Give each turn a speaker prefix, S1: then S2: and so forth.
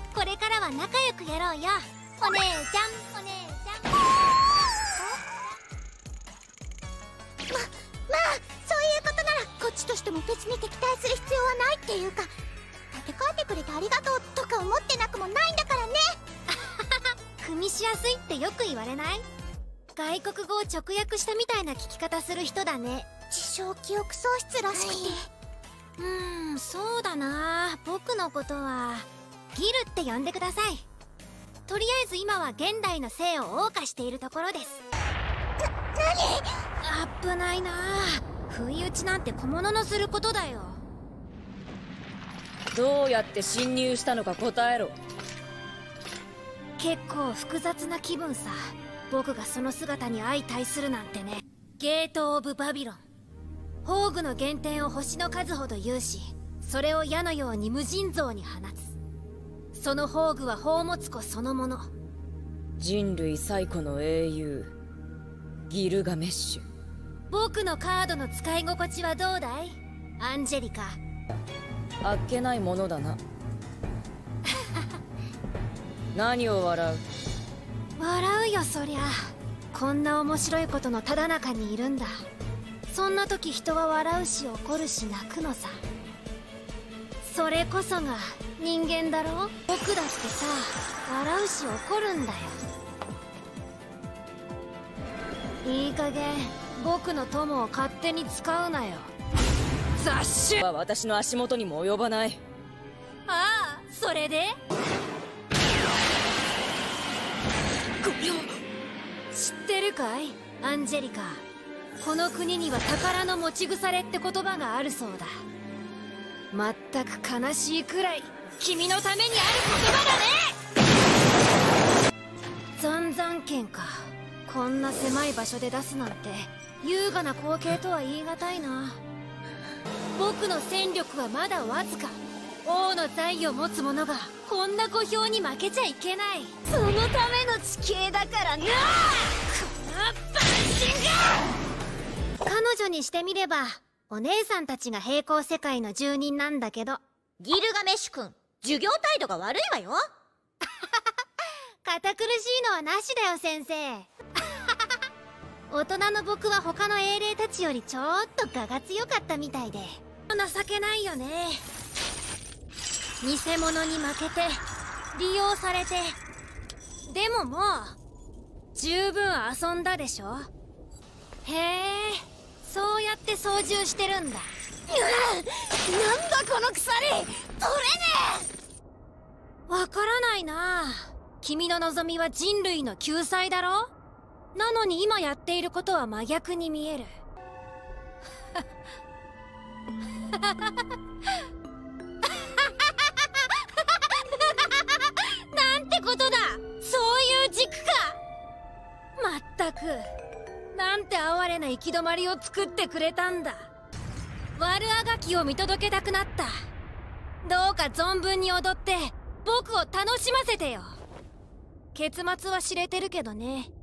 S1: これからは仲良くやろうよ、お姉ちゃん。お姉ちゃん。まあそういうことならこっちとしても別に敵対する必要はないっていうか、立て替えてくれてありがとうとか思ってなくもないんだからね。組みしやすいってよく言われない？外国語を直訳したみたいな聞き方する人だね。自称記憶喪失らしくて、そうだな。僕のことはギルって呼んでください。とりあえず今は現代の生を謳歌しているところです。何？危ないな。不意打ちなんて小物のすることだよ。
S2: どうやって侵入したのか答えろ。
S1: 結構複雑な気分さ。僕がその姿に相対するなんてね。ゲート・オブ・バビロン。宝具の原点を星の数ほど有し、それを矢のように無尽蔵に放つ。その宝具は宝物庫そのもの。
S2: 人類最古の英雄ギルガメッシュ。
S1: 僕のカードの使い心地はどうだい、アンジェリカ？
S2: あっけないものだな。何を笑う？
S1: 笑うよ、そりゃ。こんな面白いことのただ中にいるんだ。そんな時人は笑うし怒るし泣くのさ。それこそが人間だろ。僕だってさ、笑うし怒るんだよ。いい加減僕の友を勝手に使うなよ。雑種
S2: は私の足元にも及ばない。
S1: ああ、それでこれを知ってるかい、アンジェリカ？この国には宝の持ち腐れって言葉があるそうだ。まったく悲しいくらい君のためにある言葉だね。残々剣か。こんな狭い場所で出すなんて優雅な光景とは言い難いな。僕の戦力はまだわずか。王の財を持つ者がこんな小兵に負けちゃいけない。そのための地形だからな。このバンシング！彼女にしてみればお姉さんたちが平行世界の住人なんだけど。
S3: ギルガメッシュ君、授業態度が悪いわよ。
S1: 堅苦しいのはなしだよ、先生。大人の僕は他の英霊たちよりちょっと我が強かったみたいで。情けないよね。偽物に負けて利用されて。でももう十分遊んだでしょ。へえ、そうやって操縦してるんだ。なんだこの鎖、取れねえ。わからないな。君の望みは人類の救済だろ。なのに今やっていることは真逆に見える。なんてことだ。そういう軸か。まったく、なんて哀れな行き止まりを作ってくれたんだ。悪あがきを見届けたくなった。どうか存分に踊って僕を楽しませてよ。結末は知れてるけどね。